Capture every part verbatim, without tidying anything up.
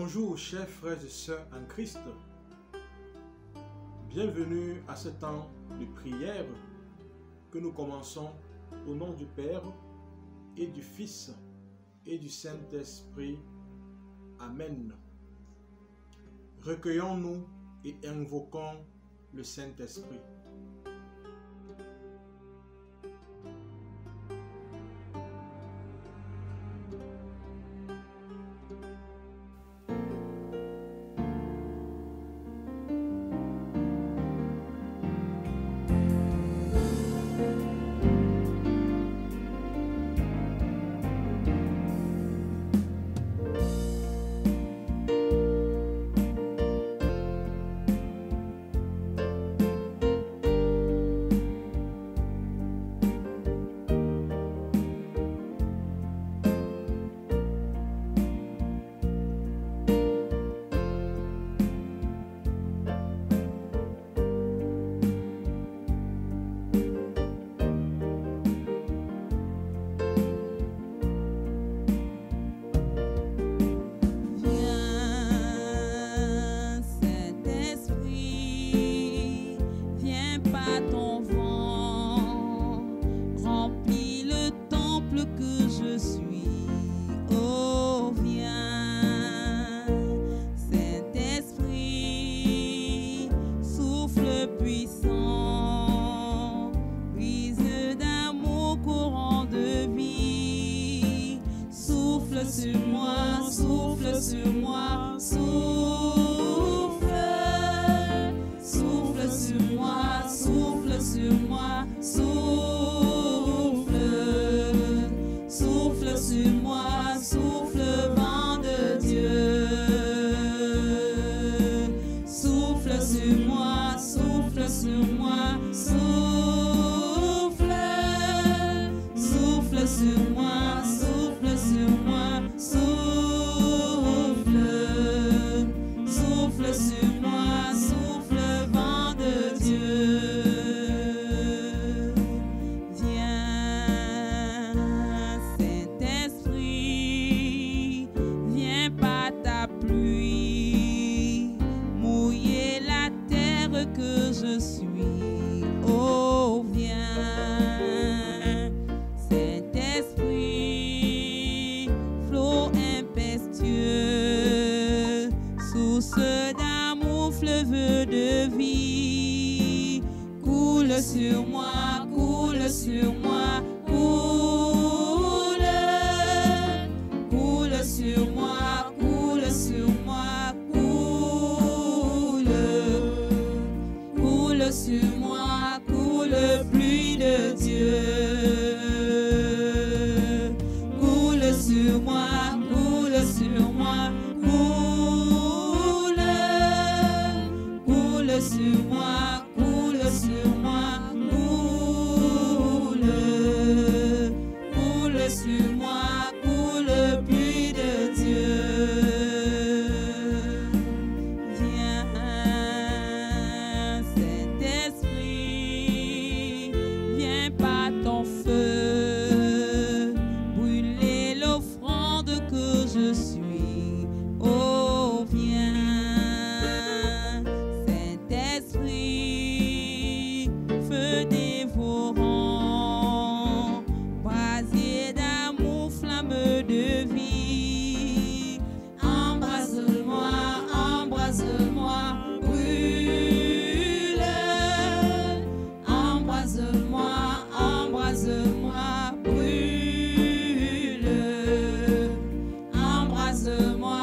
Bonjour chers frères et sœurs en Christ. Bienvenue à ce temps de prière que nous commençons au nom du Père et du Fils et du Saint-Esprit. Amen. Recueillons-nous et invoquons le Saint-Esprit. Sur moi, souffle sur moi, souffle, souffle sur moi, souffle sur moi, souffle, souffle sur moi, souffle, vent de Dieu, souffle sur moi, souffle sur moi, souffle, souffle sur moi, souffle sur moi. Souffle, souffle sur moi, souffle, vent de Dieu. Viens, Saint-Esprit, viens par ta pluie, mouiller la terre que je suis. Oh, viens, Saint-Esprit, flot impétueux, source d'amour, fleuve de vie, coule sur moi, coule sur moi, coule, coule sur moi, coule sur moi, coule, coule sur moi, coule, pluie de Dieu, coule sur moi, coule sur moi, coule, coule sur moi, coule sur moi, coule, coule sur moi, coule, pluie de Dieu. Viens, Saint-Esprit, viens par ton feu, brûler l'offrande que je suis. Oh, viens, Saint-Esprit, feu dévorant, brasier d'amour, flamme de vie. Embrase-moi, embrase-moi, brûle. Embrase-moi, embrase-moi, brûle. Embrase-moi.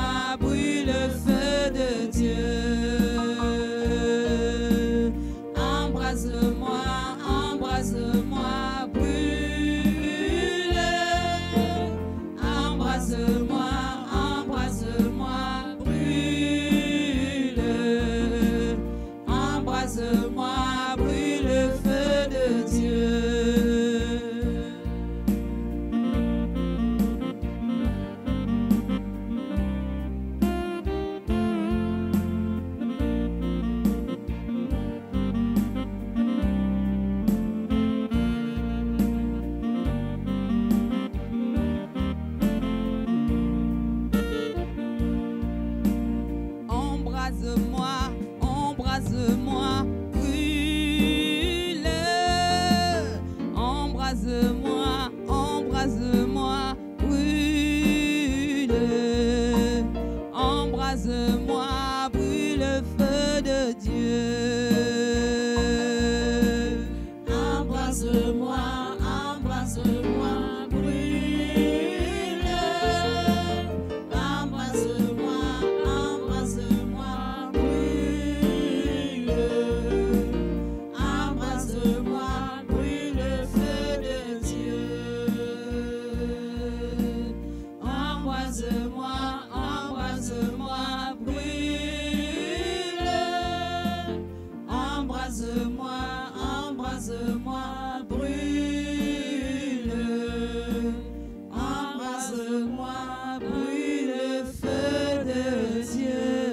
Embrase-moi, embrase-moi, brûle. Embrase-moi, embrase-moi, brûle. Embrase-moi, brûle, feu de Dieu.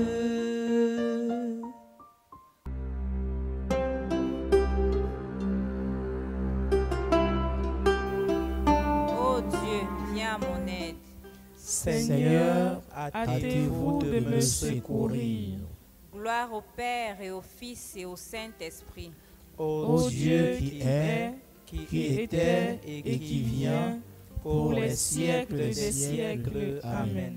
Ô Dieu, viens à mon aide. Seigneur, hâtez-vous de me secourir. Gloire au Père et au Fils et au Saint-Esprit. Ô Dieu qui est, qui était et qui vient, pour les siècles des siècles. Amen.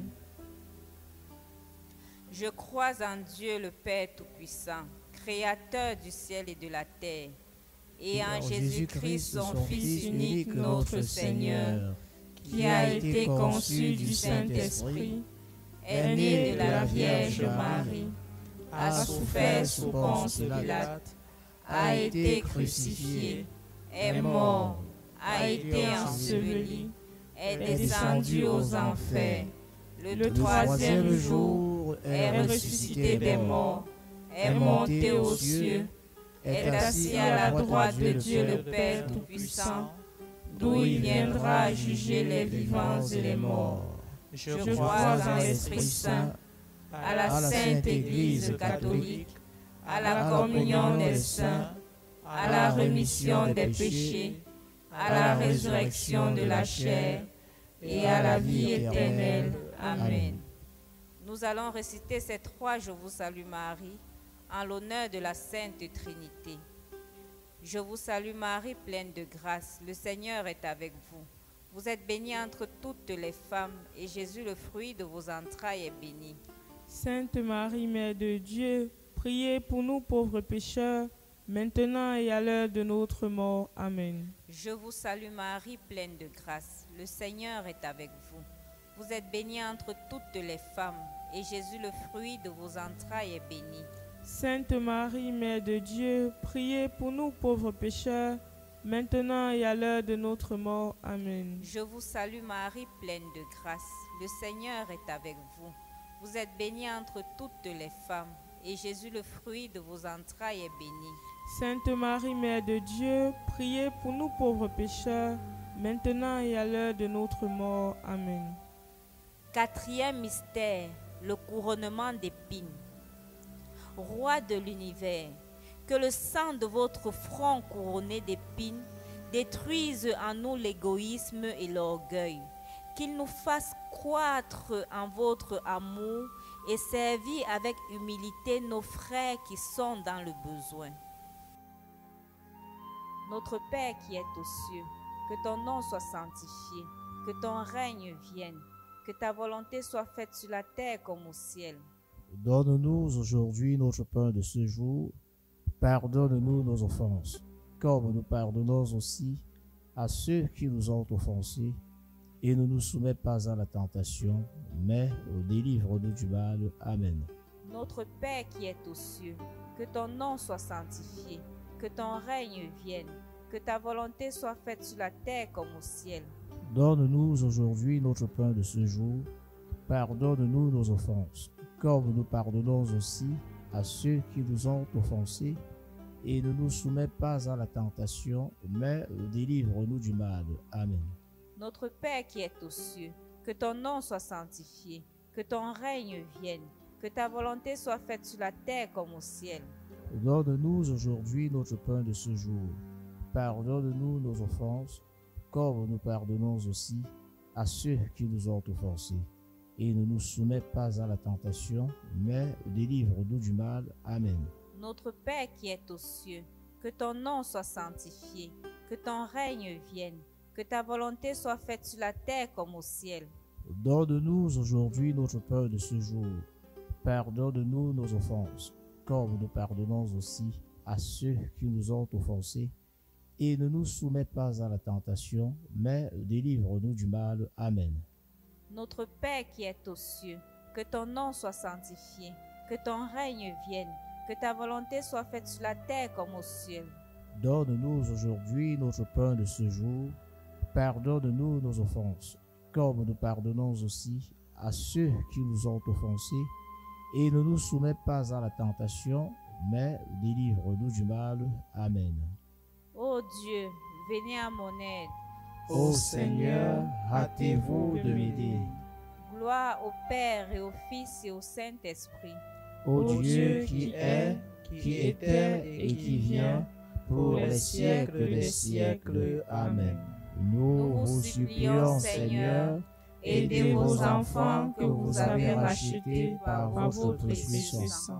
Je crois en Dieu le Père Tout-Puissant, Créateur du ciel et de la terre, et en Jésus-Christ, son Fils unique, notre Seigneur, qui a été conçu du Saint-Esprit, est né de la Vierge Marie, a souffert sous Ponce Pilate, a été crucifié, est mort, a été enseveli, est descendu aux enfers. Le troisième jour est ressuscité des morts, est monté aux cieux, est assis à la droite de Dieu le Père Tout-Puissant, d'où il viendra juger les vivants et les morts. Je crois en l'Esprit Saint, à la Sainte Église catholique, à la communion des saints, à la rémission des péchés, à la résurrection de la chair et à la vie éternelle. Amen. Nous allons réciter ces trois Je vous salue Marie en l'honneur de la Sainte Trinité. Je vous salue Marie, pleine de grâce, le Seigneur est avec vous. Vous êtes bénie entre toutes les femmes, et Jésus, le fruit de vos entrailles, est béni. Sainte Marie, Mère de Dieu, priez pour nous pauvres pécheurs, maintenant et à l'heure de notre mort. Amen. Je vous salue Marie, pleine de grâce, le Seigneur est avec vous. Vous êtes bénie entre toutes les femmes, et Jésus, le fruit de vos entrailles, est béni. Sainte Marie, Mère de Dieu, priez pour nous pauvres pécheurs, maintenant et à l'heure de notre mort. Amen. Je vous salue Marie, pleine de grâce, le Seigneur est avec vous. Vous êtes bénie entre toutes les femmes, et Jésus, le fruit de vos entrailles, est béni. Sainte Marie, Mère de Dieu, priez pour nous pauvres pécheurs, maintenant et à l'heure de notre mort. Amen. Quatrième mystère, le couronnement d'épines. Roi de l'univers, que le sang de votre front couronné d'épines détruise en nous l'égoïsme et l'orgueil, qu'il nous fasse croître en votre amour et servir avec humilité nos frères qui sont dans le besoin. Notre Père qui est aux cieux, que ton nom soit sanctifié, que ton règne vienne, que ta volonté soit faite sur la terre comme au ciel. Donne-nous aujourd'hui notre pain de ce jour. Pardonne-nous nos offenses, comme nous pardonnons aussi à ceux qui nous ont offensés. Et ne nous soumets pas à la tentation, mais délivre-nous du mal. Amen. Notre Père qui est aux cieux, que ton nom soit sanctifié, que ton règne vienne, que ta volonté soit faite sur la terre comme au ciel. Donne-nous aujourd'hui notre pain de ce jour. Pardonne-nous nos offenses, comme nous pardonnons aussi à ceux qui nous ont offensés. Et ne nous soumets pas à la tentation, mais délivre-nous du mal. Amen. Notre Père qui est aux cieux, que ton nom soit sanctifié, que ton règne vienne, que ta volonté soit faite sur la terre comme au ciel. Donne-nous aujourd'hui notre pain de ce jour. Pardonne-nous nos offenses, comme nous pardonnons aussi à ceux qui nous ont offensés. Et ne nous soumets pas à la tentation, mais délivre-nous du mal. Amen. Notre Père qui est aux cieux, que ton nom soit sanctifié, que ton règne vienne, que ta volonté soit faite sur la terre comme au ciel. Donne-nous aujourd'hui notre pain de ce jour. Pardonne-nous nos offenses, comme nous pardonnons aussi à ceux qui nous ont offensés. Et ne nous soumets pas à la tentation, mais délivre-nous du mal. Amen. Notre Père qui est aux cieux, que ton nom soit sanctifié, que ton règne vienne, que ta volonté soit faite sur la terre comme au ciel. Donne-nous aujourd'hui notre pain de ce jour. Pardonne-nous nos offenses, comme nous pardonnons aussi à ceux qui nous ont offensés, et ne nous soumets pas à la tentation, mais délivre-nous du mal. Amen. Ô Dieu, venez à mon aide. Ô Seigneur, hâtez-vous de m'aider. Gloire au Père et au Fils et au Saint-Esprit. Ô Dieu qui est, qui était et qui vient, pour les siècles des siècles. Amen. Nous vous supplions, Seigneur, aidez vos enfants que vous avez rachetés par votre précieux sang.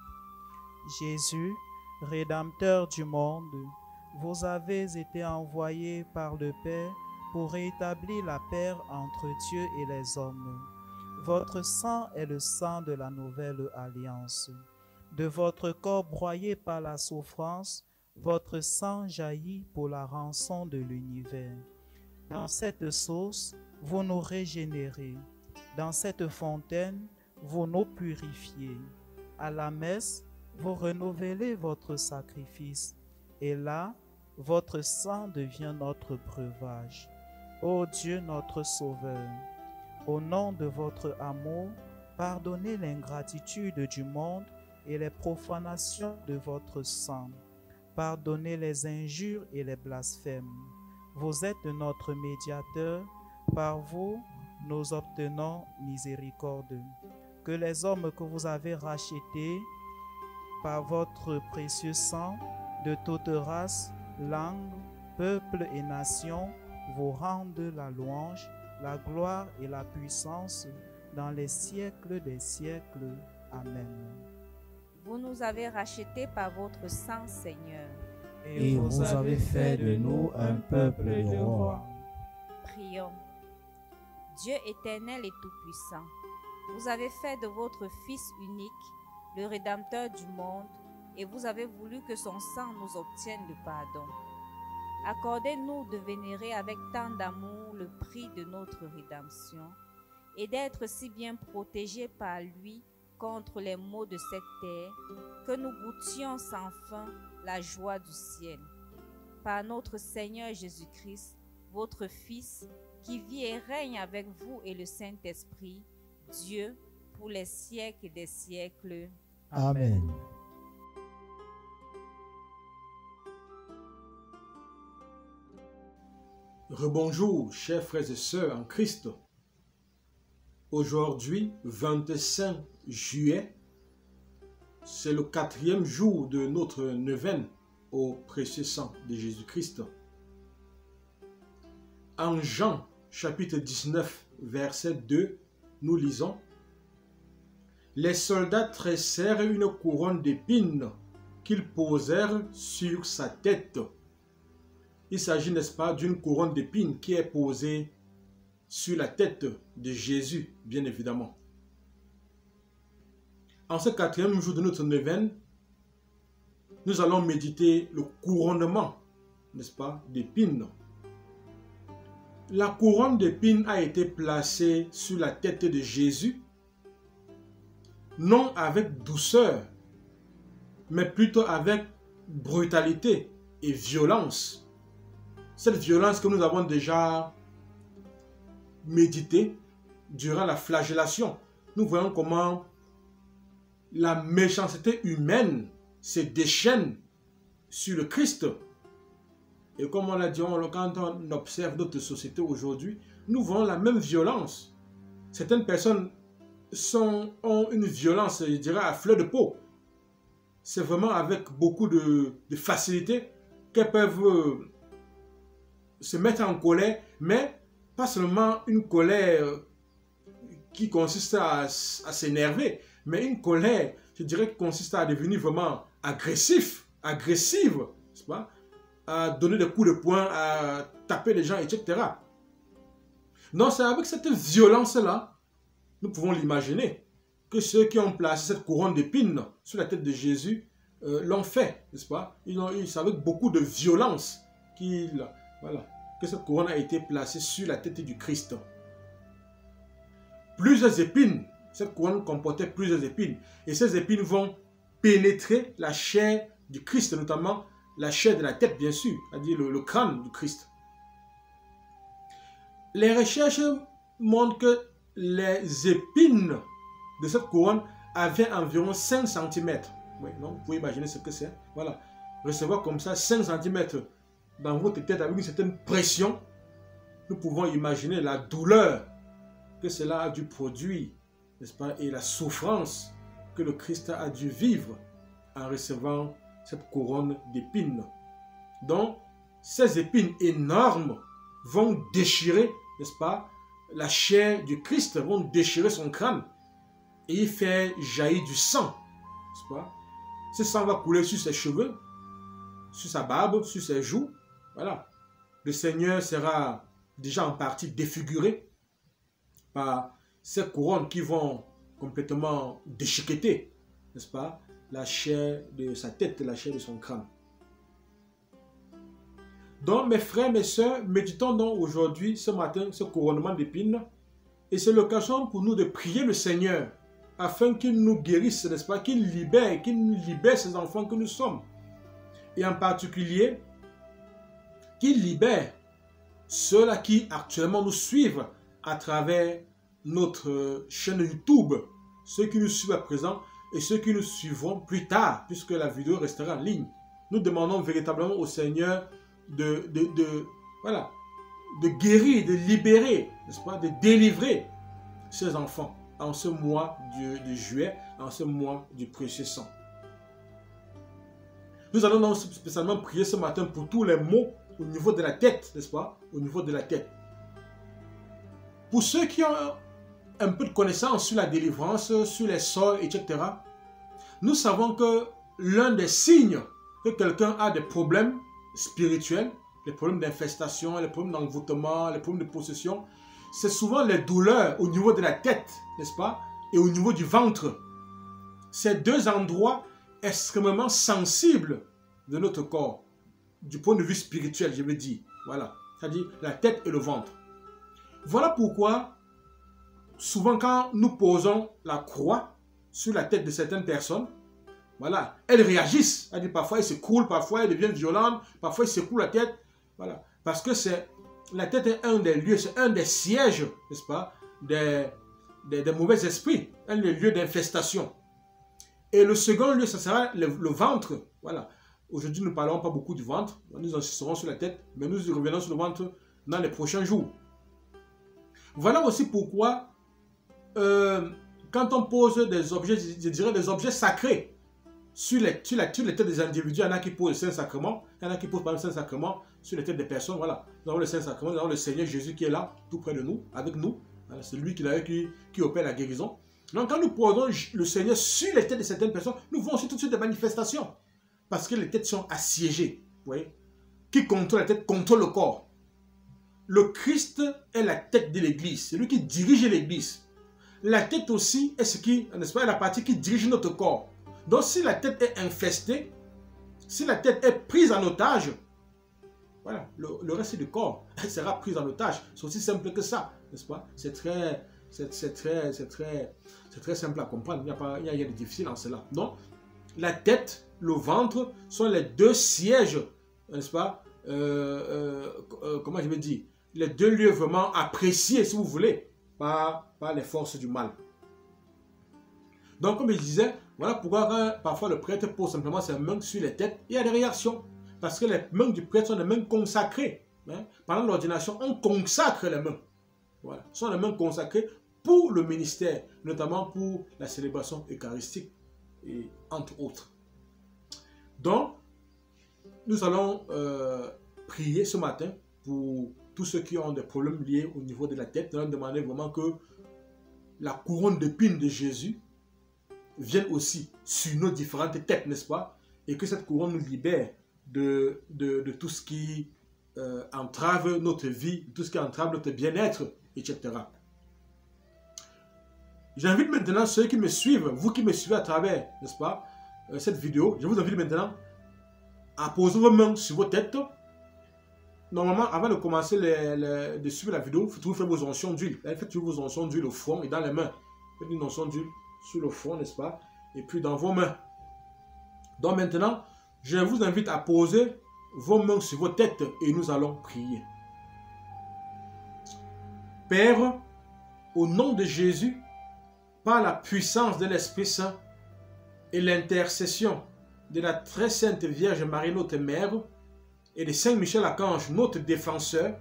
Jésus, Rédempteur du monde, vous avez été envoyé par le Père pour rétablir la paix entre Dieu et les hommes. Votre sang est le sang de la nouvelle alliance. De votre corps broyé par la souffrance, votre sang jaillit pour la rançon de l'univers. Dans cette source, vous nous régénérez. Dans cette fontaine, vous nous purifiez. À la messe, vous renouvelez votre sacrifice. Et là, votre sang devient notre breuvage. Ô Dieu notre Sauveur, au nom de votre amour, pardonnez l'ingratitude du monde et les profanations de votre sang. Pardonnez les injures et les blasphèmes. Vous êtes notre médiateur. Par vous, nous obtenons miséricorde. Que les hommes que vous avez rachetés par votre précieux sang, de toute race, langue, peuple et nation, vous rendent la louange, la gloire et la puissance dans les siècles des siècles. Amen. Vous nous avez rachetés par votre sang, Seigneur. Et vous avez fait de nous un peuple de rois. Prions. Dieu éternel et tout-puissant, vous avez fait de votre Fils unique le Rédempteur du monde, et vous avez voulu que son sang nous obtienne le pardon. Accordez-nous de vénérer avec tant d'amour le prix de notre rédemption, et d'être si bien protégés par lui contre les maux de cette terre, que nous goûtions sans fin la joie du ciel. Par notre Seigneur Jésus-Christ, votre Fils, qui vit et règne avec vous et le Saint-Esprit, Dieu, pour les siècles des siècles. Amen. Rebonjour, chers frères et sœurs en Christ. Aujourd'hui, vingt-cinq juillet, c'est le quatrième jour de notre neuvaine au précieux sang de Jésus-Christ. En Jean, chapitre dix-neuf, verset deux, nous lisons: Les soldats tressèrent une couronne d'épines qu'ils posèrent sur sa tête. Il s'agit, n'est-ce pas, d'une couronne d'épines qui est posée sur la tête de Jésus, bien évidemment. En ce quatrième jour de notre neuvaine, nous allons méditer le couronnement, n'est-ce pas, d'épines. La couronne d'épines a été placée sur la tête de Jésus, non avec douceur, mais plutôt avec brutalité et violence. Cette violence que nous avons déjà méditée durant la flagellation. Nous voyons comment la méchanceté humaine se déchaîne sur le Christ. Et comme on l'a dit, quand on observe d'autres sociétés aujourd'hui, nous voyons la même violence. Certaines personnes sont, ont une violence, je dirais, à fleur de peau. C'est vraiment avec beaucoup de, de facilité qu'elles peuvent euh, se mettre en colère, mais pas seulement une colère qui consiste à, à s'énerver, mais une colère, je dirais, qui consiste à devenir vraiment agressif, agressive, n'est-ce pas? À donner des coups de poing, à taper les gens, et cetera. Non, c'est avec cette violence-là, nous pouvons l'imaginer, que ceux qui ont placé cette couronne d'épines sur la tête de Jésus euh, l'ont fait, n'est-ce pas? Ils ont, c'est avec beaucoup de violence qu'il, voilà, que cette couronne a été placée sur la tête du Christ. Plusieurs épines, cette couronne comportait plusieurs épines, et ces épines vont pénétrer la chair du Christ, notamment la chair de la tête, bien sûr, c'est-à-dire le, le crâne du Christ. Les recherches montre que les épines de cette couronne avaient environ cinq centimètres. Oui, donc vous pouvez imaginer ce que c'est. Voilà. Recevoir comme ça cinq centimètres dans votre tête avec une certaine pression, nous pouvons imaginer la douleur que cela a dû produire, n'est-ce pas, et la souffrance que le Christ a dû vivre en recevant cette couronne d'épines. Donc, ces épines énormes vont déchirer, n'est-ce pas, la chair du Christ, vont déchirer son crâne et il fait jaillir du sang, n'est-ce pas? Ce sang va couler sur ses cheveux, sur sa barbe, sur ses joues. Voilà. Le Seigneur sera déjà en partie défiguré par ces couronnes qui vont complètement déchiqueter, n'est-ce pas, la chair de sa tête, la chair de son crâne. Donc, mes frères, mes sœurs, méditons donc aujourd'hui, ce matin, ce couronnement d'épines. Et c'est l'occasion pour nous de prier le Seigneur afin qu'il nous guérisse, n'est-ce pas, qu'il libère, qu'il nous libère ces enfants que nous sommes. Et en particulier, qu'il libère ceux-là qui actuellement nous suivent à travers notre chaîne YouTube, ceux qui nous suivent à présent et ceux qui nous suivront plus tard, puisque la vidéo restera en ligne. Nous demandons véritablement au Seigneur de, de, de, voilà, de guérir, de libérer, n'est-ce pas, de délivrer ces enfants en ce mois de, de juillet, en ce mois du précieux sang. Nous allons donc spécialement prier ce matin pour tous les maux au niveau de la tête, n'est-ce pas, au niveau de la tête. Pour ceux qui ont un peu de connaissance sur la délivrance, sur les sorts, et cetera, nous savons que l'un des signes que quelqu'un a des problèmes spirituels, les problèmes d'infestation, les problèmes d'envoûtement, les problèmes de possession, c'est souvent les douleurs au niveau de la tête, n'est-ce pas, et au niveau du ventre. Ces deux endroits extrêmement sensibles de notre corps, du point de vue spirituel, je veux dire. Voilà, c'est-à-dire la tête et le ventre. Voilà pourquoi, souvent quand nous posons la croix sur la tête de certaines personnes, voilà, elles réagissent. C'est-à-dire parfois elles se coulent, parfois elles deviennent violentes, parfois elles secouent la tête. Voilà, parce que c'est la tête est un des lieux, c'est un des sièges, n'est-ce pas, des, des, des mauvais esprits, un des lieux d'infestation. Et le second lieu, ça sera le, le ventre. Voilà. Aujourd'hui, nous ne parlerons pas beaucoup du ventre. Nous insisterons sur la tête, mais nous y revenons sur le ventre dans les prochains jours. Voilà aussi pourquoi, euh, quand on pose des objets, je dirais des objets sacrés, sur les, sur, la, sur les têtes des individus, il y en a qui posent le Saint-Sacrement, il y en a qui posent par exemple le Saint-Sacrement sur les têtes des personnes. Voilà. Nous avons le Saint-Sacrement, nous avons le Seigneur Jésus qui est là, tout près de nous, avec nous. Voilà, c'est lui qui, qui, qui opère la guérison. Donc quand nous posons le Seigneur sur les têtes de certaines personnes, nous voyons aussi tout de suite des manifestations. Parce que les têtes sont assiégées. Vous voyez? Qui contrôle la tête, contrôle le corps. Le Christ est la tête de l'Église. C'est lui qui dirige l'Église. La tête aussi est ce qui, n'est-ce pas, la partie qui dirige notre corps. Donc si la tête est infestée, si la tête est prise en otage, voilà, le, le reste du corps sera pris en otage. C'est aussi simple que ça, n'est-ce pas? C'est très... C'est très, c'est très, c'est très simple à comprendre. Il n'y a pas, il y a, il y a de difficile en cela. Donc, la tête, le ventre sont les deux sièges, n'est-ce pas? Euh, euh, euh, comment je vais dire? Les deux lieux vraiment appréciés, si vous voulez, par, par les forces du mal. Donc, comme je disais, voilà pourquoi quand, parfois le prêtre pose simplement ses mains sur les têtes, il y a des réactions. Parce que les mains du prêtre sont des mains consacrées. Hein? Pendant l'ordination, on consacre les mains. Voilà, ce sont les mains consacrées pour le ministère, notamment pour la célébration eucharistique, et entre autres. Donc, nous allons euh, prier ce matin pour tous ceux qui ont des problèmes liés au niveau de la tête. Nous allons demander vraiment que la couronne d'épines de Jésus vienne aussi sur nos différentes têtes, n'est-ce pas? Et que cette couronne nous libère de, de, de tout ce qui euh, entrave notre vie, tout ce qui entrave notre bien-être, et cetera. J'invite maintenant ceux qui me suivent, vous qui me suivez à travers, n'est-ce pas, euh, cette vidéo, je vous invite maintenant à poser vos mains sur vos têtes. Normalement, avant de commencer les, les, de suivre la vidéo, vous faites vos onctions d'huile. Faites vos onctions d'huile au front et dans les mains. Faites une onction d'huile sur le front, n'est-ce pas, et puis dans vos mains. Donc maintenant, je vous invite à poser vos mains sur vos têtes et nous allons prier. Père, au nom de Jésus, par la puissance de l'Esprit Saint et l'intercession de la très sainte Vierge Marie, notre Mère, et de Saint Michel Archange, notre défenseur,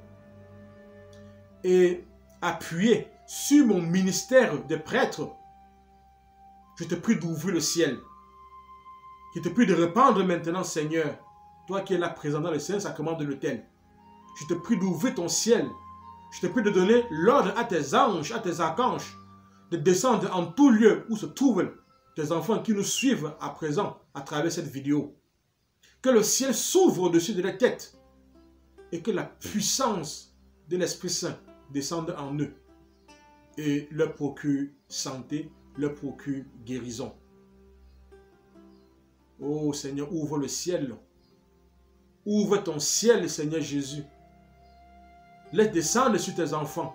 et appuyé sur mon ministère de prêtre, je te prie d'ouvrir le ciel. Je te prie de répandre maintenant, Seigneur, toi qui es là présent dans le Saint-Sacrement de l'autel. Je te prie d'ouvrir ton ciel. Je te prie de donner l'ordre à tes anges, à tes archanges, de descendre en tout lieu où se trouvent tes enfants qui nous suivent à présent à travers cette vidéo. Que le ciel s'ouvre au-dessus de leurs têtes et que la puissance de l'Esprit Saint descende en eux et leur procure santé, leur procure guérison. Oh Seigneur, ouvre le ciel. Ouvre ton ciel, Seigneur Jésus. Laisse descendre sur tes enfants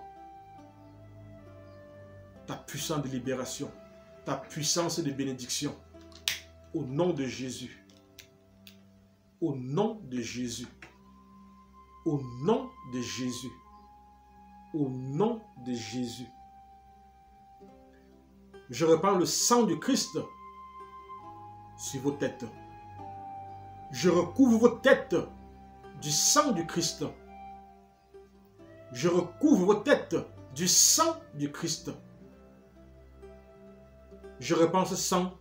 ta puissance de libération, ta puissance de bénédiction. Au nom de Jésus. Au nom de Jésus. Au nom de Jésus. Au nom de Jésus. Je reprends le sang du Christ sur vos têtes. Je recouvre vos têtes du sang du Christ. Je recouvre vos têtes du sang du Christ. Je répands ce sang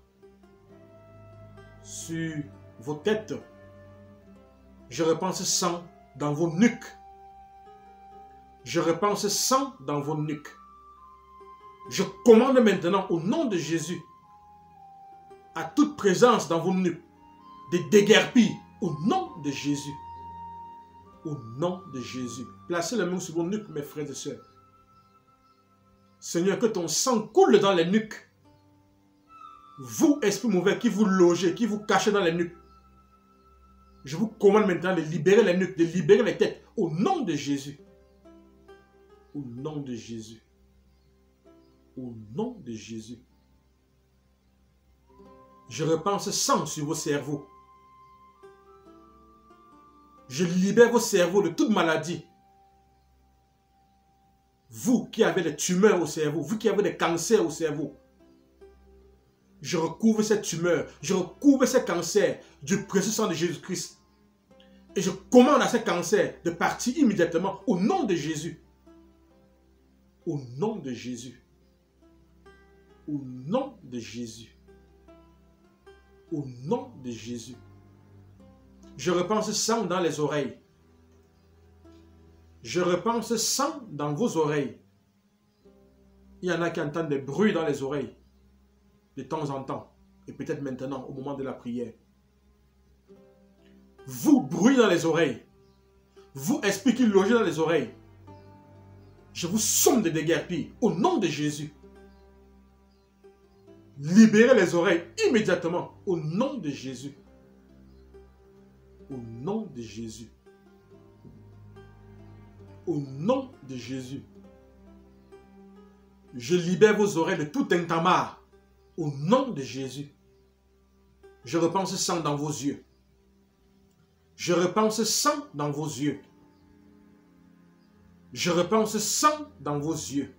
sur vos têtes. Je répands ce sang dans vos nuques. Je répands ce sang dans vos nuques. Je commande maintenant au nom de Jésus à toute présence dans vos nuques de déguerpir au nom de Jésus. Au nom de Jésus. Placez les mains sur vos nuques, mes frères et sœurs. Seigneur, que ton sang coule dans les nuques. Vous, esprit mauvais, qui vous logez, qui vous cachez dans les nuques. Je vous commande maintenant de libérer les nuques, de libérer les têtes. Au nom de Jésus. Au nom de Jésus. Au nom de Jésus. Je répands ce sang sur vos cerveaux. Je libère vos cerveaux de toute maladie. Vous qui avez des tumeurs au cerveau, vous qui avez des cancers au cerveau, je recouvre cette tumeur, je recouvre ces cancers du précieux sang de Jésus-Christ. Et je commande à ces cancers de partir immédiatement au nom de Jésus. Au nom de Jésus. Au nom de Jésus. Au nom de Jésus. Je répands ce sang dans les oreilles. Je répands ce sang dans vos oreilles. Il y en a qui entendent des bruits dans les oreilles. De temps en temps. Et peut-être maintenant, au moment de la prière. Vous, bruit dans les oreilles. Vous, esprit qui logez dans les oreilles. Je vous somme de déguerpir. Au nom de Jésus. Libérez les oreilles immédiatement. Au nom de Jésus. Au nom de Jésus. Au nom de Jésus. Je libère vos oreilles de tout tintamarre. Au nom de Jésus. Je répands ce sang dans vos yeux. Je répands ce sang dans vos yeux. Je répands ce sang dans vos yeux.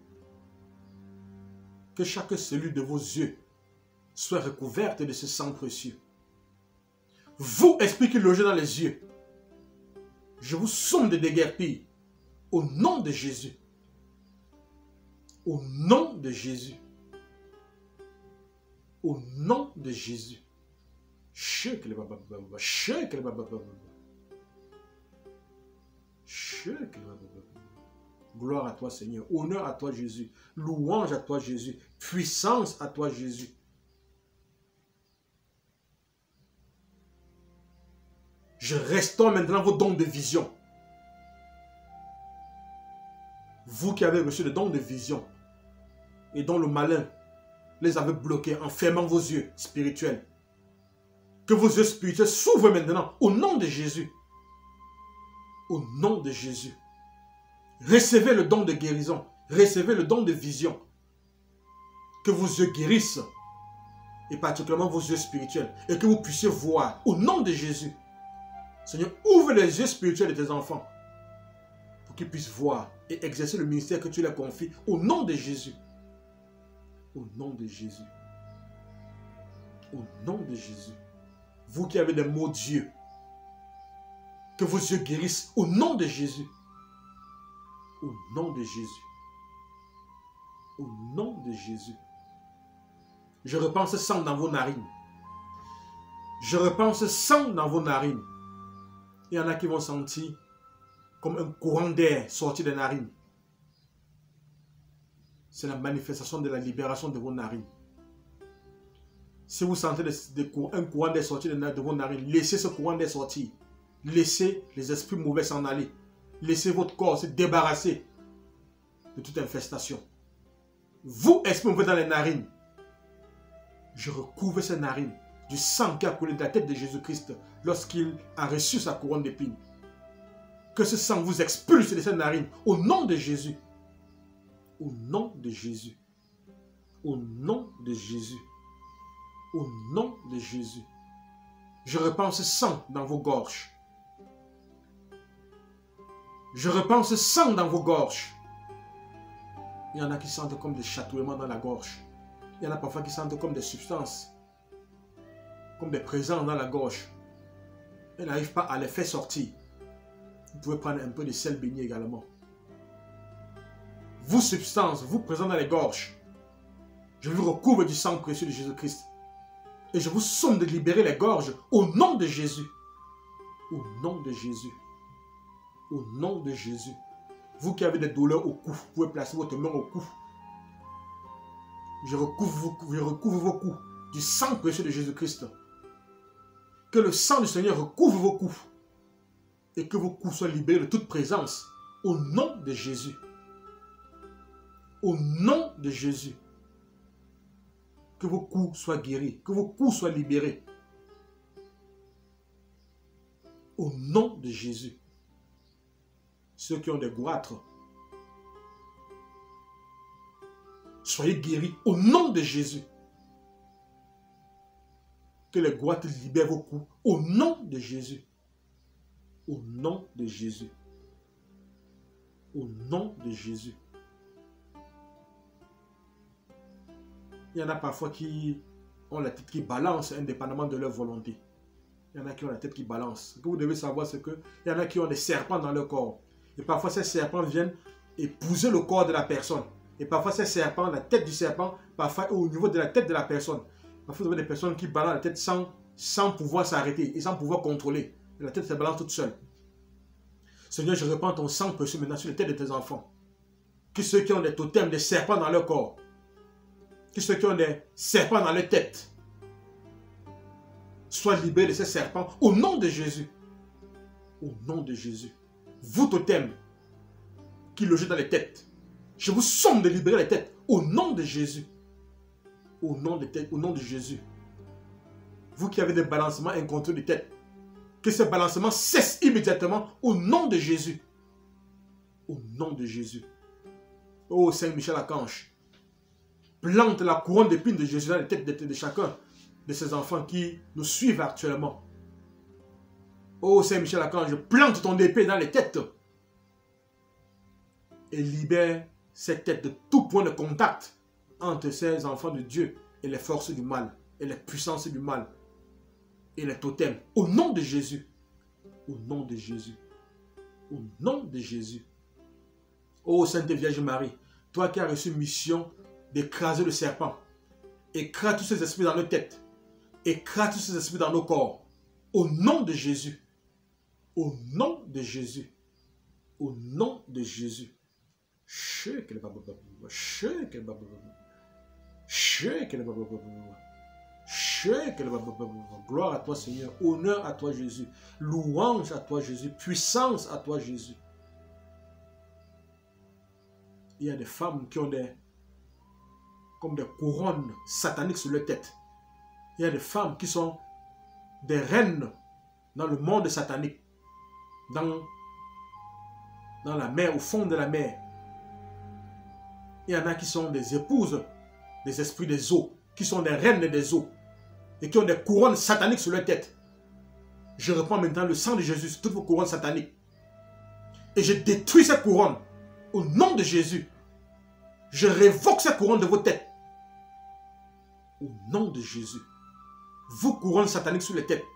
Que chaque cellule de vos yeux soit recouverte de ce sang précieux. Vous, esprit qui logez dans les yeux, je vous somme de déguerpir au nom de Jésus. Au nom de Jésus. Au nom de Jésus. Gloire à toi, Seigneur. Honneur à toi, Jésus. Louange à toi, Jésus. Puissance à toi, Jésus. Je restaure maintenant vos dons de vision. Vous qui avez reçu le don de vision et dont le malin les avait bloqués en fermant vos yeux spirituels. Que vos yeux spirituels s'ouvrent maintenant au nom de Jésus. Au nom de Jésus. Recevez le don de guérison. Recevez le don de vision. Que vos yeux guérissent. Et particulièrement vos yeux spirituels. Et que vous puissiez voir au nom de Jésus. Seigneur, ouvre les yeux spirituels de tes enfants. pour qu'ils puissent voir et exercer le ministère que tu leur confies au nom de Jésus. Au nom de Jésus. Au nom de Jésus. Vous qui avez des mots d'yeux, que vos yeux guérissent au nom de Jésus. Au nom de Jésus. Au nom de Jésus. Je repense sang dans vos narines. Je repense sang dans vos narines. Il y en a qui vont sentir comme un courant d'air sorti des narines. C'est la manifestation de la libération de vos narines. Si vous sentez des, des, un courant d'air sorti de, de vos narines, laissez ce courant d'air sortir. Laissez les esprits mauvais s'en aller. Laissez votre corps se débarrasser de toute infestation. Vous, esprit mauvais dans les narines, je recouvre ces narines du sang qui a coulé de la tête de Jésus-Christ lorsqu'il a reçu sa couronne d'épines. Que ce sang vous expulse de ces narines au nom de Jésus. Au nom de Jésus. Au nom de Jésus. Au nom de Jésus. Je repense sang dans vos gorges. Je repense sang dans vos gorges. Il y en a qui sentent comme des chatouillements dans la gorge. Il y en a parfois qui sentent comme des substances, comme des présences dans la gorge. Elles n'arrivent pas à les faire sortir. Vous pouvez prendre un peu de sel béni également. Vous, substances, vous présents dans les gorges, je vous recouvre du sang précieux de Jésus-Christ. Et je vous somme de libérer les gorges au nom de Jésus. Au nom de Jésus. Au nom de Jésus. Vous qui avez des douleurs au cou, vous pouvez placer votre main au cou. Je recouvre, je recouvre vos coups du sang précieux de Jésus-Christ. Que le sang du Seigneur recouvre vos coups. Et que vos coups soient libérés de toute présence. Au nom de Jésus. Au nom de Jésus. Que vos coups soient guéris. Que vos coups soient libérés. Au nom de Jésus. Ceux qui ont des goitres, soyez guéris au nom de Jésus. Que les goitres libèrent vos coups au nom de Jésus. Au nom de Jésus. Au nom de Jésus. Il y en a parfois qui ont la tête qui balance indépendamment de leur volonté. Il y en a qui ont la tête qui balance. Ce que vous devez savoir, c'est qu'il y en a qui ont des serpents dans leur corps. Et parfois, ces serpents viennent épouser le corps de la personne. Et parfois, ces serpents, la tête du serpent, parfois au niveau de la tête de la personne. Parfois, vous avez des personnes qui balancent la tête sans, sans pouvoir s'arrêter et sans pouvoir contrôler. Et la tête se balance toute seule. Seigneur, je répands ton sang précieux maintenant sur les têtes de tes enfants. Que ceux qui ont des totems, des serpents dans leur corps, que ceux qui ont des serpents dans leur tête, soient libérés de ces serpents au nom de Jésus. Au nom de Jésus. Vous, totem, qui logez dans les têtes, je vous somme de libérer les têtes au nom de Jésus. Au nom de, tête, au nom de Jésus. Vous qui avez des balancements incontrôlés de tête, que ce balancement cesse immédiatement au nom de Jésus. Au nom de Jésus. Oh Saint Michel Archange, plante la couronne d'épines de Jésus dans les têtes de, de chacun de ces enfants qui nous suivent actuellement. Oh Saint Michel Archange, plante ton épée dans les têtes et libère ces têtes de tout point de contact entre ces enfants de Dieu et les forces du mal, et les puissances du mal, et les totems. Au nom de Jésus. Au nom de Jésus. Au nom de Jésus. Oh Sainte Vierge Marie, toi qui as reçu mission d'écraser le serpent, écrase tous ces esprits dans nos têtes, écrase tous ces esprits dans nos corps. Au nom de Jésus. Au nom de Jésus. Au nom de Jésus. Gloire à toi Seigneur. Honneur à toi Jésus. Louange à toi Jésus. Puissance à toi Jésus. Il y a des femmes qui ont des comme des couronnes sataniques sur leur tête. Il y a des femmes qui sont des reines dans le monde satanique. Dans, dans la mer, au fond de la mer. Il y en a qui sont des épouses des esprits des eaux, qui sont des reines des eaux, et qui ont des couronnes sataniques sur leur tête. Je reprends maintenant le sang de Jésus sur toutes vos couronnes sataniques. Et je détruis cette couronne. Au nom de Jésus. Je révoque cette couronne de vos têtes. Au nom de Jésus. Vos couronnes sataniques sur les têtes.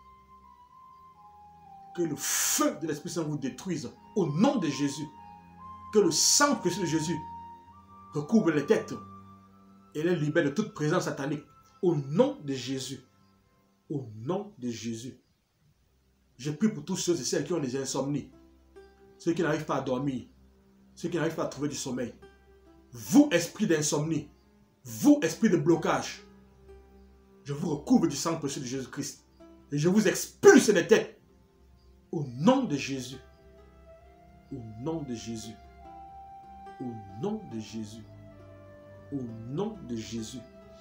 Que le feu de l'Esprit Saint vous détruise. Au nom de Jésus. Que le sang précieux de Jésus recouvre les têtes. Et les libère de toute présence satanique. Au nom de Jésus. Au nom de Jésus. Je prie pour tous ceux et celles qui ont des insomnies. Ceux qui n'arrivent pas à dormir. Ceux qui n'arrivent pas à trouver du sommeil. Vous, esprit d'insomnie. Vous, esprit de blocage. Je vous recouvre du sang précieux de Jésus-Christ. Et je vous expulse des têtes. Au nom de Jésus. Au nom de Jésus. Au nom de Jésus. Au nom de Jésus.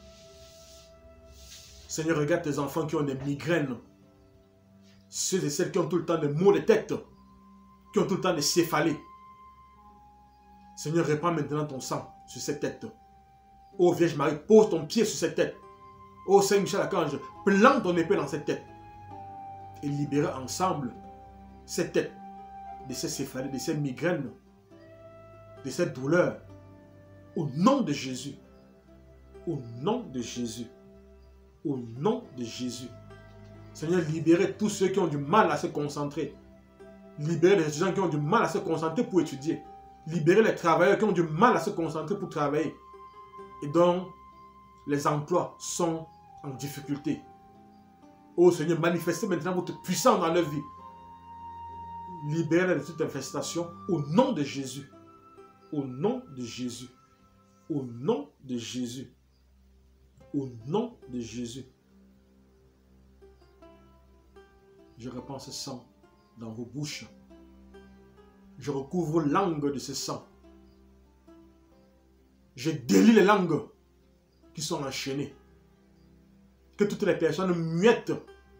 Seigneur, regarde tes enfants qui ont des migraines. Ceux et celles qui ont tout le temps des maux de tête. Qui ont tout le temps des céphalées. Seigneur, répands maintenant ton sang sur cette tête. Ô Vierge Marie, pose ton pied sur cette tête. Ô Saint Michel Archange, plante ton épée dans cette tête. Et libérez ensemble cette tête de ces céphalées, de ces migraines, de cette douleur. Au nom de Jésus. Au nom de Jésus. Au nom de Jésus. Seigneur, libérez tous ceux qui ont du mal à se concentrer. Libérez les étudiants qui ont du mal à se concentrer pour étudier. Libérez les travailleurs qui ont du mal à se concentrer pour travailler. Et dont les emplois sont en difficulté. Oh Seigneur, manifestez maintenant votre puissance dans leur vie. Libérez-les de toute infestation au nom de Jésus. Au nom de Jésus. Au nom de Jésus. Au nom de Jésus. Je répands ce sang dans vos bouches. Je recouvre vos langues de ce sang. Je délie les langues qui sont enchaînées. Que toutes les personnes muettes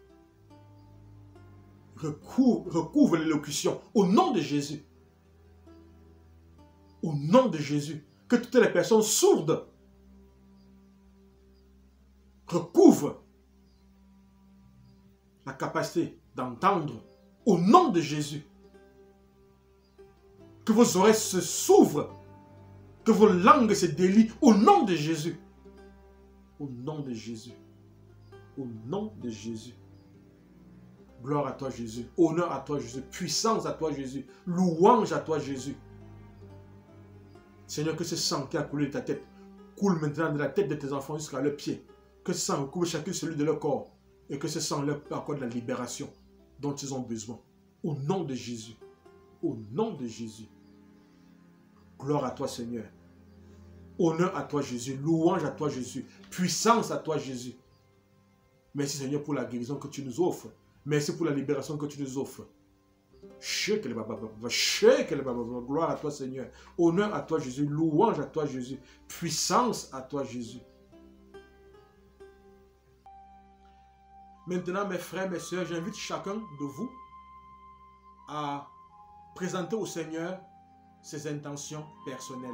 recouvrent, recouvrent l'élocution au nom de Jésus. Au nom de Jésus. Que toutes les personnes sourdes recouvrent la capacité d'entendre au nom de Jésus. Que vos oreilles se s'ouvrent. Que vos langues se délient au nom de Jésus. Au nom de Jésus. Au nom de Jésus. Gloire à toi Jésus. Honneur à toi Jésus. Puissance à toi Jésus. Louange à toi Jésus. Seigneur, que ce sang qui a coulé de ta tête coule maintenant de la tête de tes enfants jusqu'à leurs pieds. Que ce sang recouvre chacun celui de leur corps. Et que ce sang leur accorde la libération dont ils ont besoin. Au nom de Jésus. Au nom de Jésus. Gloire à toi Seigneur. Honneur à toi Jésus. Louange à toi Jésus. Puissance à toi Jésus. Merci Seigneur pour la guérison que tu nous offres. Merci pour la libération que tu nous offres. Gloire à toi Seigneur. Honneur à toi Jésus. Louange à toi Jésus. Puissance à toi Jésus. Maintenant mes frères, mes sœurs, j'invite chacun de vous à présenter au Seigneur ses intentions personnelles.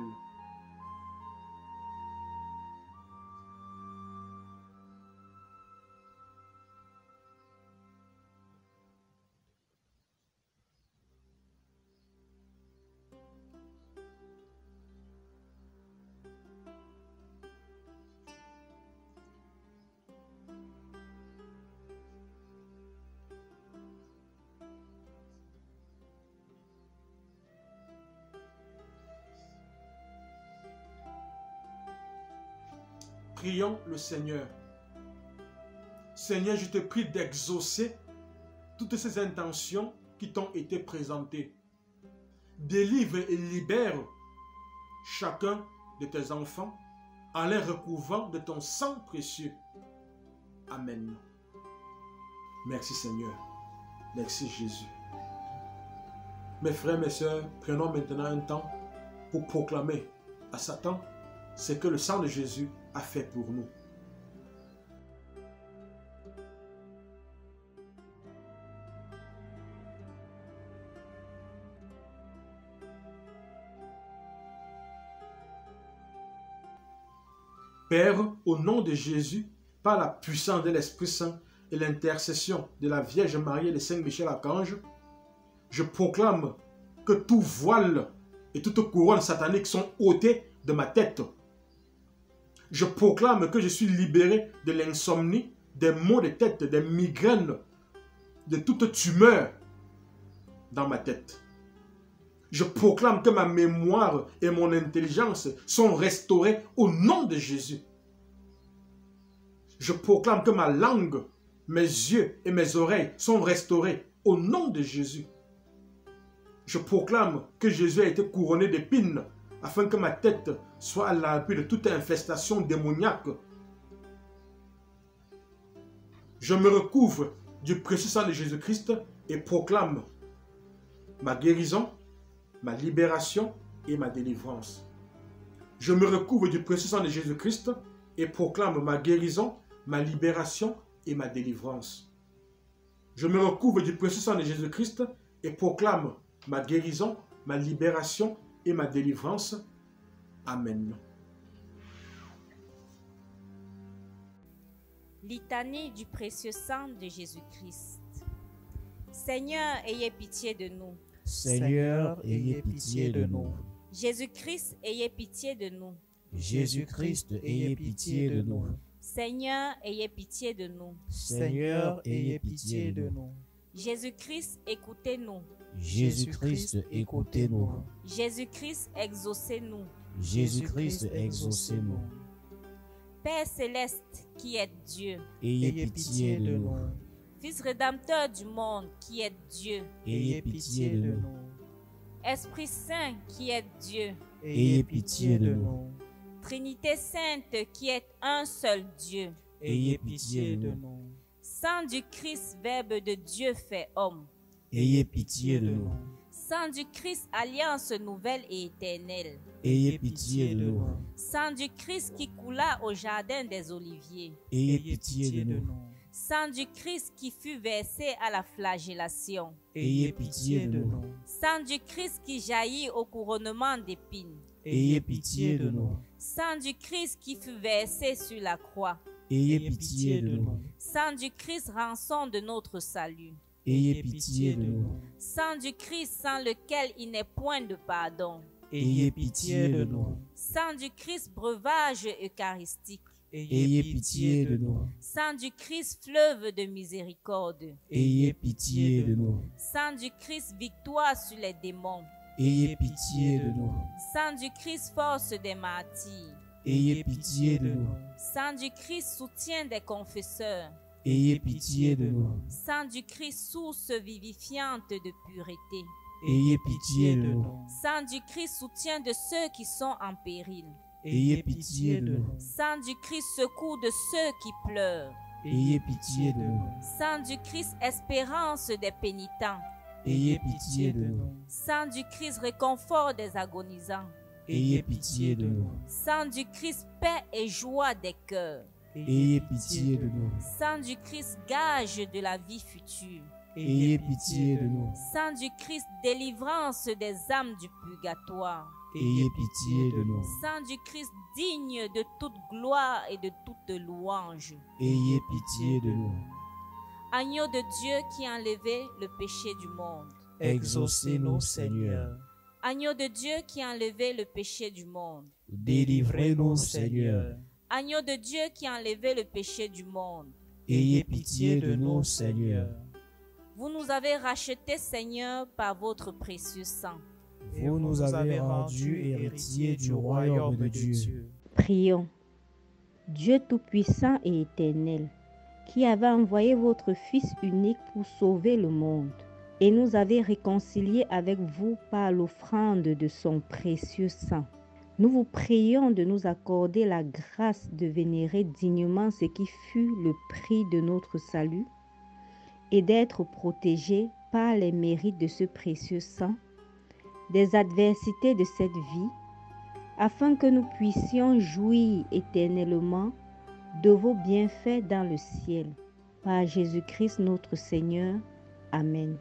Prions le Seigneur. Seigneur, je te prie d'exaucer toutes ces intentions qui t'ont été présentées. Délivre et libère chacun de tes enfants en les recouvrant de ton sang précieux. Amen. Merci Seigneur. Merci Jésus. Mes frères, mes sœurs, prenons maintenant un temps pour proclamer à Satan ce que le sang de Jésus a fait pour nous. Père, au nom de Jésus, par la puissance de l'Esprit Saint et l'intercession de la Vierge Marie et de Saint Michel Archange, je proclame que tout voile et toute couronne satanique sont ôtés de ma tête. Je proclame que je suis libéré de l'insomnie, des maux de tête, des migraines, de toute tumeur dans ma tête. Je proclame que ma mémoire et mon intelligence sont restaurées au nom de Jésus. Je proclame que ma langue, mes yeux et mes oreilles sont restaurés au nom de Jésus. Je proclame que Jésus a été couronné d'épines afin que ma tête soit à l'abri de toute infestation démoniaque. Je me recouvre du précieux sang de Jésus-Christ et proclame ma guérison, ma libération et ma délivrance. Je me recouvre du précieux sang de Jésus-Christ et proclame ma guérison, ma libération et ma délivrance. Je me recouvre du précieux sang de Jésus-Christ et proclame ma guérison, ma libération et ma délivrance. Amen. Litanie du précieux sang de Jésus-Christ. Seigneur, ayez pitié de nous. Seigneur, ayez pitié de nous. Jésus-Christ, ayez pitié de nous. Jésus-Christ, ayez pitié de nous. Seigneur, ayez pitié de nous. Seigneur, ayez pitié de nous. Jésus-Christ, écoutez-nous. Jésus-Christ, écoutez-nous. Jésus-Christ, exaucez-nous. Jésus-Christ, exaucez-nous. Père céleste, qui êtes Dieu, Ayez pitié de nous. Fils rédempteur du monde, qui êtes Dieu, Ayez pitié de nous. Esprit Saint, qui êtes Dieu, Ayez pitié de nous. Trinité Sainte, qui êtes un seul Dieu, Ayez pitié de nous. Sang du Christ, Verbe de Dieu fait homme, Ayez pitié de nous. Sang du Christ, alliance nouvelle et éternelle, Ayez pitié de nous. Sang du Christ qui coula au jardin des Oliviers, Ayez pitié de nous. Sang du Christ qui fut versé à la flagellation, Ayez pitié de nous. Sang du Christ qui jaillit au couronnement d'épines, Ayez pitié de nous. Sang du Christ qui fut versé sur la croix, Ayez pitié de nous. Sang du Christ, rançon de notre salut, Ayez pitié de nous. Sang du Christ sans lequel il n'est point de pardon, Ayez pitié de nous. Sang du Christ, breuvage eucharistique, Ayez pitié de nous. Sang du Christ, fleuve de miséricorde, Ayez pitié de nous. Sang du Christ, victoire sur les démons, Ayez pitié de nous. Sang du Christ, force des martyrs, Ayez pitié de nous. Sang du Christ, soutien des confesseurs, Ayez pitié de nous. Sang du Christ, source vivifiante de pureté, Ayez pitié de nous. Sang du Christ, soutien de ceux qui sont en péril, Ayez pitié de nous. Sang du Christ, secours de ceux qui pleurent, Ayez pitié de nous. Sang du Christ, espérance des pénitents, Ayez pitié de nous. Sang du Christ, réconfort des agonisants, Ayez pitié de nous. Sang du Christ, paix et joie des cœurs, Ayez pitié de nous. Sang du Christ, gage de la vie future, Ayez pitié de nous. Sang du Christ, délivrance des âmes du purgatoire, Ayez pitié de nous. Sang du Christ, digne de toute gloire et de toute louange, Ayez pitié de nous. Agneau de Dieu qui enlevait le péché du monde, Exaucez-nous, Seigneur. Agneau de Dieu qui enlevait le péché du monde, Délivrez-nous, Seigneur. Agneau de Dieu qui enlevait le péché du monde, Ayez pitié de nous, Seigneur. vous nous avez rachetés, Seigneur, par votre précieux sang. Vous nous avez rendus héritiers du royaume de Dieu. Prions. Dieu Tout-Puissant et Éternel, qui avez envoyé votre Fils unique pour sauver le monde, et nous avez réconciliés avec vous par l'offrande de son précieux sang. Nous vous prions de nous accorder la grâce de vénérer dignement ce qui fut le prix de notre salut et d'être protégés par les mérites de ce précieux sang des adversités de cette vie, afin que nous puissions jouir éternellement de vos bienfaits dans le ciel. Par Jésus-Christ notre Seigneur. Amen.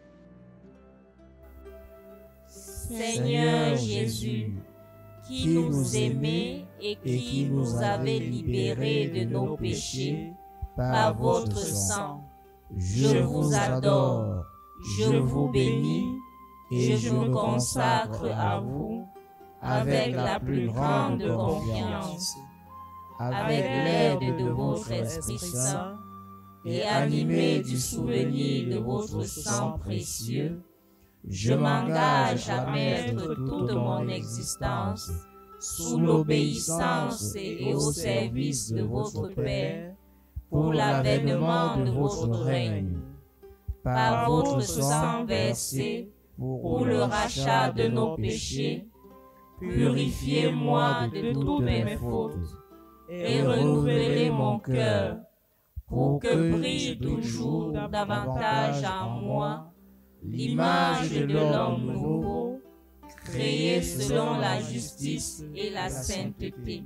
Seigneur Jésus, qui nous aimait et qui nous avait libérés de nos péchés par votre sang, je vous adore, je vous bénis et je me consacre à vous avec la plus grande confiance, avec l'aide de votre Esprit Saint et animé du souvenir de votre sang précieux, je m'engage à mettre toute mon existence sous l'obéissance et au service de votre Père pour l'avènement de votre règne. Par votre sang versé pour le rachat de nos péchés, purifiez-moi de toutes mes fautes et renouvelez mon cœur pour que brille toujours davantage en moi l'image de l'homme nouveau, créé selon la justice et la sainteté.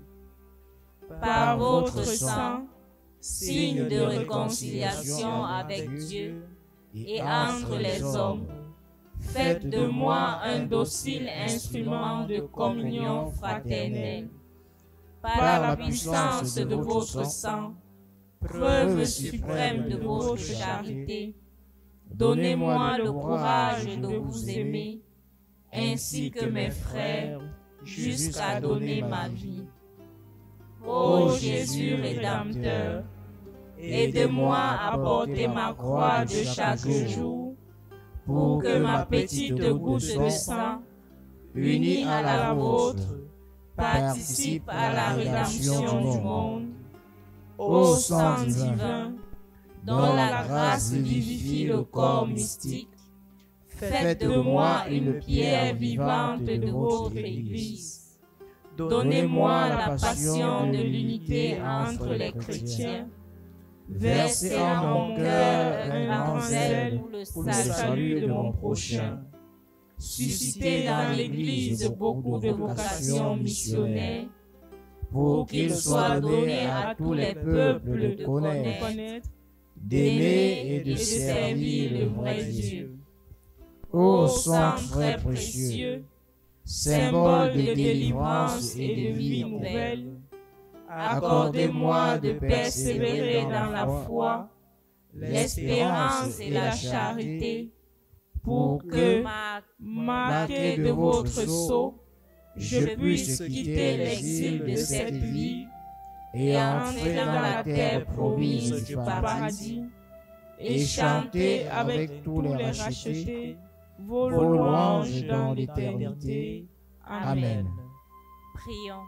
Par votre sang, signe de réconciliation avec Dieu et entre les hommes, faites de moi un docile instrument de communion fraternelle. Par la puissance de votre sang, preuve suprême de votre charité, donnez-moi le courage de vous aimer, ainsi que mes frères, jusqu'à donner ma vie. Ô Jésus Rédempteur, aidez-moi à porter ma croix de chaque jour, pour que ma petite goutte de sang, unie à la vôtre, participe à la rédemption du monde. Ô sang divin, dont la grâce vivifie le corps mystique, faites de moi une pierre vivante de votre Église. Donnez-moi la passion de l'unité entre les chrétiens. Versez en mon cœur un grand zèle pour le salut de mon prochain. Suscitez dans l'Église beaucoup de vocations missionnaires, pour qu'il soit donné à tous les peuples de connaître, d'aimer et de servir le vrai Dieu. Ô sang très précieux, symbole de délivrance et de vie nouvelle, accordez-moi de persévérer dans la foi, l'espérance et la charité, pour que, marqué de votre sceau, je puisse quitter l'exil de cette vie et entrer dans la terre promise du paradis et chanter avec tous les rachetés vos louanges dans l'éternité. Amen. Prions.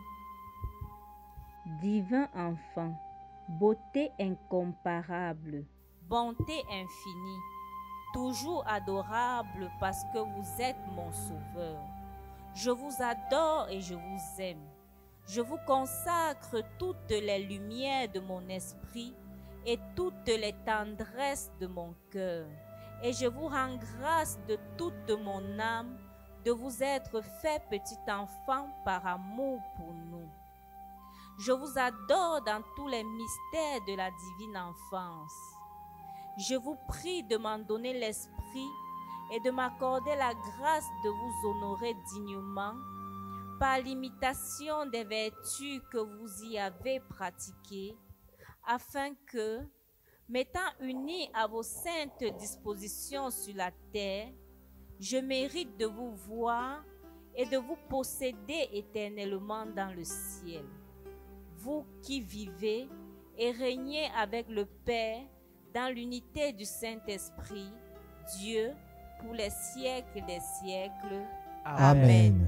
Divin enfant, beauté incomparable, Bonté infinie, toujours adorable parce que vous êtes mon sauveur. Je vous adore et je vous aime. Je vous consacre toutes les lumières de mon esprit et toutes les tendresses de mon cœur. Et je vous rends grâce de toute mon âme de vous être fait petit enfant par amour pour nous. Je vous adore dans tous les mystères de la divine enfance. Je vous prie de m'en donner l'esprit et de m'accorder la grâce de vous honorer dignement par l'imitation des vertus que vous y avez pratiquées, afin que, m'étant uni à vos saintes dispositions sur la terre, je mérite de vous voir et de vous posséder éternellement dans le ciel. Vous qui vivez et régnez avec le Père dans l'unité du Saint-Esprit, Dieu, pour les siècles des siècles. Amen.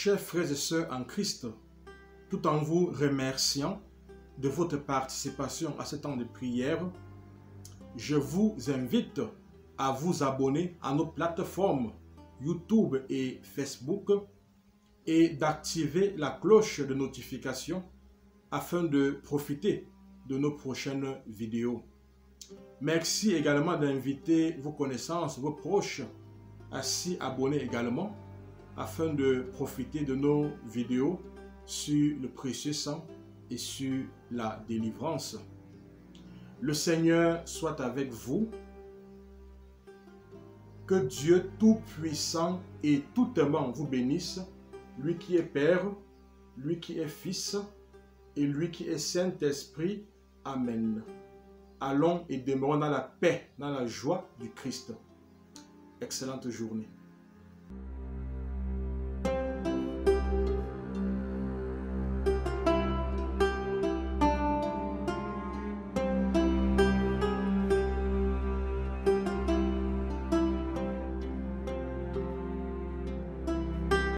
chers frères et sœurs en Christ, tout en vous remerciant de votre participation à ce temps de prière, je vous invite à vous abonner à nos plateformes YouTube et Facebook et d'activer la cloche de notification afin de profiter de nos prochaines vidéos. Merci également d'inviter vos connaissances, vos proches à s'y abonner également afin de profiter de nos vidéos sur le précieux sang et sur la délivrance. Le Seigneur soit avec vous. Que Dieu Tout-Puissant et Tout-Aimant vous bénisse, lui qui est Père, lui qui est Fils et lui qui est Saint-Esprit. Amen. Allons et demeurons dans la paix, dans la joie du Christ. Excellente journée.